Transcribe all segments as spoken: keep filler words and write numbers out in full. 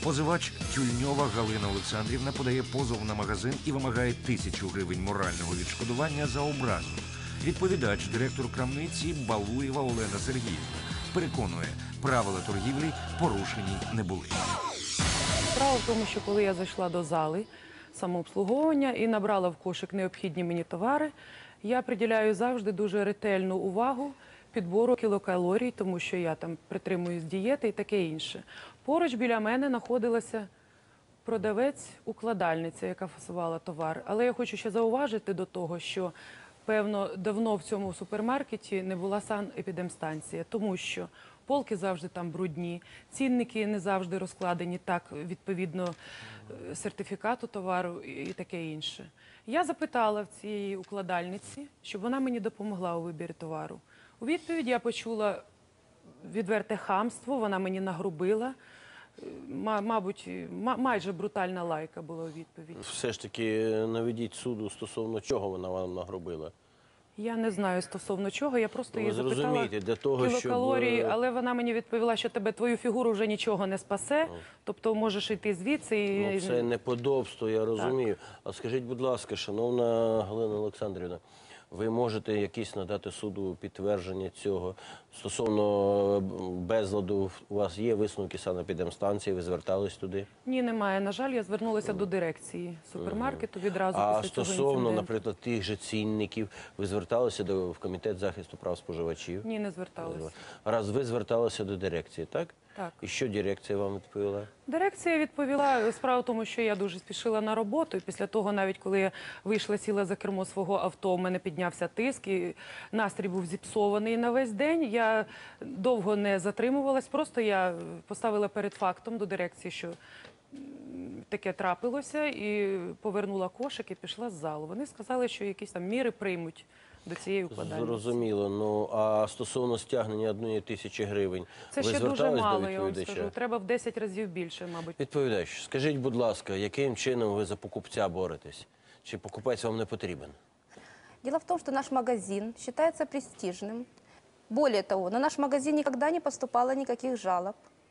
Позивач Тюльньова Галина Олександрівна подає позов на магазин і вимагає тисячу гривень морального відшкодування за образу. Відповідач, директор крамниці Балуєва Олена Сергіївна, переконує, правила торгівлі порушені не були. Справа в тому, що коли я зайшла до зали самообслуговування і набрала в кошик необхідні мені товари, я приділяю завжди дуже ретельну увагу підбору кілокалорій, тому що я там притримуюсь дієти і таке інше. Поруч біля мене знаходилася продавець-укладальниця, яка фасувала товар. Але я хочу ще зауважити до того, що, певно, давно в цьому супермаркеті не була санепідемстанція, тому що полки завжди там брудні, цінники не завжди розкладені так, відповідно сертифікату товару і таке інше. Я запитала в цієї укладальниці, щоб вона мені допомогла у вибірі товару. У відповідь я почула відверте хамство, вона мені нагрубила. Мабуть, майже брутальна лайка була у відповідь. Все ж таки наведіть суду стосовно чого вона вам нагрубила. Я не знаю стосовно чого, я просто її запитала для того, кілокалорії, щоб... але вона мені відповіла, що тебе, твою фігуру вже нічого не спасе, тобто можеш йти звідси. І... Ну, це неподобство, я розумію. Так. А скажіть, будь ласка, шановна Галина Олександрівна, ви можете якісь надати суду підтвердження цього? Стосовно безладу, у вас є висновки санепідемстанції, ви звертались туди? Ні, немає. На жаль, я звернулася до дирекції супермаркету відразу а після цього стосовно, інциденту. наприклад, тих же цінників, ви зверталися до, в Комітет захисту прав споживачів? Ні, не зверталася. Раз ви зверталися до дирекції, так? Так. І що дирекція вам відповіла? Дирекція відповіла, справа в тому, що я дуже спішила на роботу, і після того, навіть коли я вийшла, сіла за кермо свого авто, у мене піднявся тиск, і настрій був зіпсований на весь день. Я довго не затримувалась, просто я поставила перед фактом до дирекції, що таке трапилося, і повернула кошик і пішла з залу. Вони сказали, що якісь там міри приймуть до цієї укладальниці. Зрозуміло. Ну, а стосовно стягнення одної тисячі гривень, це ви ще дуже звертались мало, до я вам відповідача? скажу. Треба в десять разів більше, мабуть. Відповідач, скажіть, будь ласка, яким чином ви за покупця боретесь? Чи покупець вам не потрібен? Дело в том, что наш магазин считается престижным. Более того, на наш магазин никогда не поступало никаких жалоб.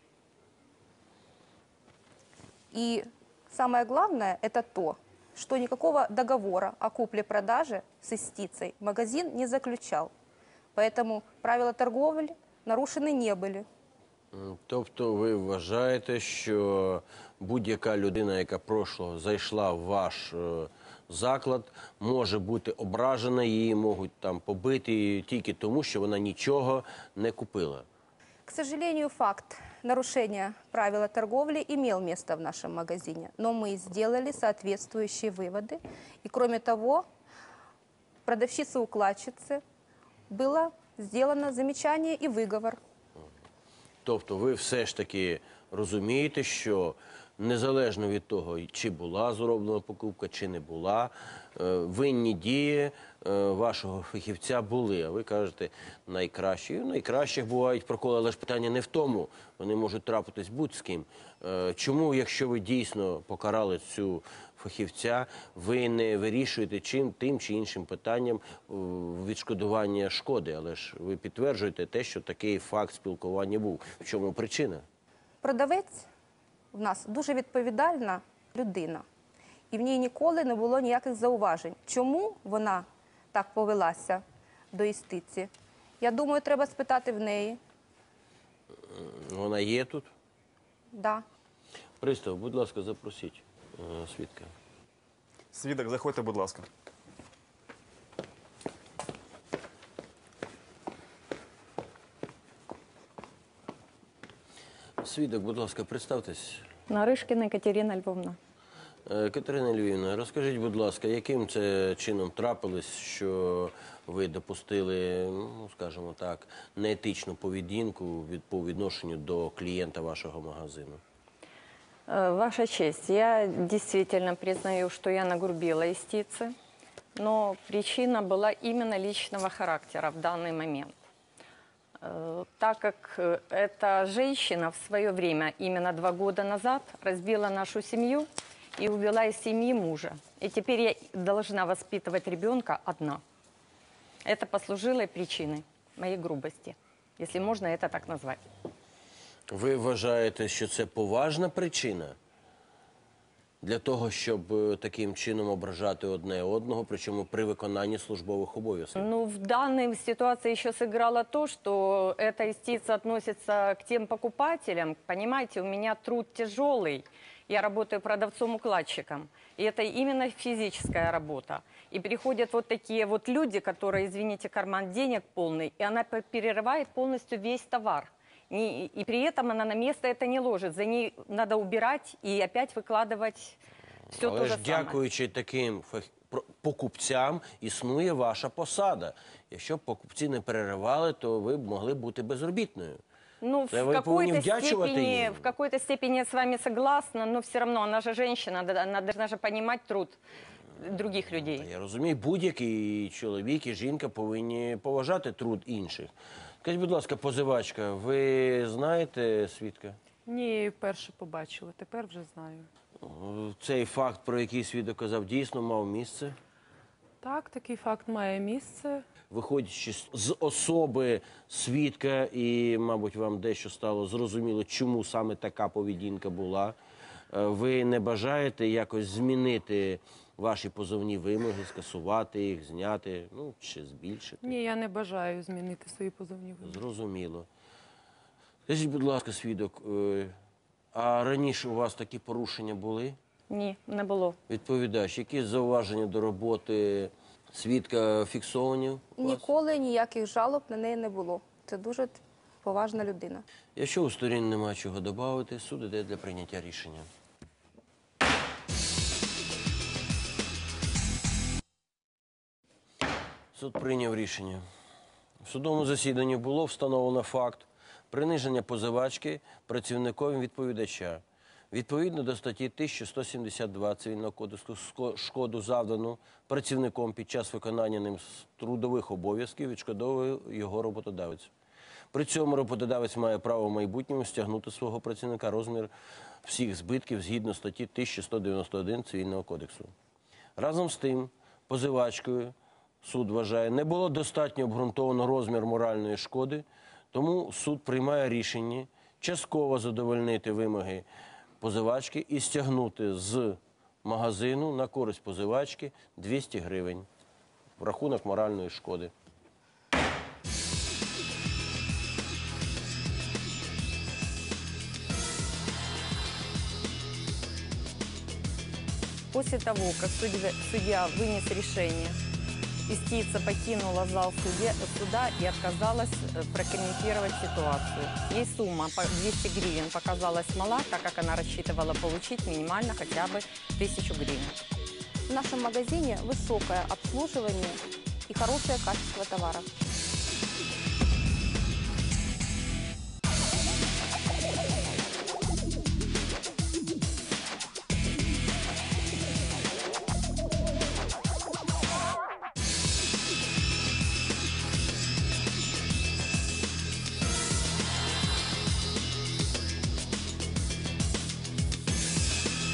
И самое главное – это то, что никакого договора о купле-продаже с истицей магазин не заключал. Поэтому правила торговли нарушены не были. Тобто ви вважаєте, що будь-яка людина, яка прошлого зайшла в ваш е, заклад, може бути ображена, її можуть там побити тільки тому, що вона нічого не купила? К сожалению, факт нарушения правила торговли имел место в нашем магазине, но мы сделали соответствующие выводы. И кроме того, продавщице-укладчице было сделано замечание и выговор. Тобто ви все ж таки розумієте, що незалежно від того, чи була зроблена покупка, чи не була, винні дії вашого фахівця були. А ви кажете, найкращі. Найкращих бувають проколи, але ж питання не в тому. Вони можуть трапитись будь з ким. Чому, якщо ви дійсно покарали цю фахівця, ви не вирішуєте чим, тим чи іншим питанням відшкодування шкоди? Але ж ви підтверджуєте те, що такий факт спілкування був. В чому причина? Продавець в нас дуже відповідальна людина. І в ній ніколи не було ніяких зауважень. Чому вона так повелася до істиці? Я думаю, треба спитати в неї. Вона є тут? Да. Пристав, будь ласка, запросіть е, свідка. Свідок, заходьте, будь ласка. Свідок, будь ласка, представтесь. Наришкіна Катерина Львовна. Катерина Львівна, розкажіть, будь ласка, яким це чином трапилось, що ви допустили, ну, скажімо так, неетичну поведінку від, по відношенню до клієнта вашого магазину? Ваша честь, я действительно признаю, что я нагрубила истицы, но причина была именно личного характера в данный момент. Так как эта женщина в свое время, именно два года назад, разбила нашу семью и увела из семьи мужа. И теперь я должна воспитывать ребенка одна. Это послужило причиной моей грубости, если можно это так назвать. Ви вважаєте, що це поважна причина для того, щоб е, таким чином ображати одне одного, причому при виконанні службових обов'язків? Ну, в данной ситуации еще сыграло то, что эта истица относится к тем покупателям. Понимаете, у меня труд тяжелый. Я работаю продавцом-укладчиком. И это именно физическая работа. И приходят вот такие вот люди, которые, извините, карман денег полный, и она п- перерывает полностью весь товар. Не- и при этом она на место это не ложит. За ней надо убирать и опять выкладывать все то Але же ж самое. дякуючи таким фах- про- покупцям існує ваша посада. Якщо б покупці не переривали, то ви б могли бути безробітною. Ну, Да в вы повинні какой-то вдячувати степени, їм. в какой-то степени я с вами согласна, но все равно она же женщина, да- она должна же понимать труд других людей. Я розумію, будь-який чоловік і жінка повинні поважати труд інших. Скажіть, будь ласка, позивачка, ви знаєте свідка? Ні, я її вперше побачила, тепер вже знаю. Цей факт, про який свідок казав, дійсно мав місце? Так, такий факт має місце. Виходячи з- з особи свідка, і, мабуть, вам дещо стало зрозуміло, чому саме така поведінка була, е, ви не бажаєте якось змінити ваші позовні вимоги, скасувати їх, зняти, ну, чи збільшити? Ні, я не бажаю змінити свої позовні вимоги. Зрозуміло. Скажіть, будь ласка, свідок, е, а раніше у вас такі порушення були? Ні, не було. Відповідач, якісь зауваження до роботи свідка фіксовані у вас? Ніколи ніяких жалоб на неї не було. Це дуже поважна людина. Якщо у сторін немає чого додати, суд іде для прийняття рішення. Суд прийняв рішення. В судовому засіданні було встановлено факт приниження позивачки працівниковим відповідача. Відповідно до статті тисяча сто сімдесят два Цивільного кодексу ско- шкоду, завдану працівником під час виконання ним трудових обов'язків, відшкодовує його роботодавець. При цьому роботодавець має право в майбутньому стягнути з свого працівника розмір всіх збитків згідно статті тисяча сто дев'яносто один Цивільного кодексу. Разом з тим, позивачкою, суд вважає, не було достатньо обґрунтовано розмір моральної шкоди, тому суд приймає рішення частково задовольнити вимоги позивачки і стягнути з магазину на користь позивачки двісті гривень в рахунок моральної шкоди. После того, как судья, судья вынес решение, истица покинула зал суде- суда и отказалась э, прокомментировать ситуацию. Ей сумма по двести гривен показалась мала, так как она рассчитывала получить минимально хотя бы тысячу гривен. В нашем магазине высокое обслуживание и хорошее качество товара.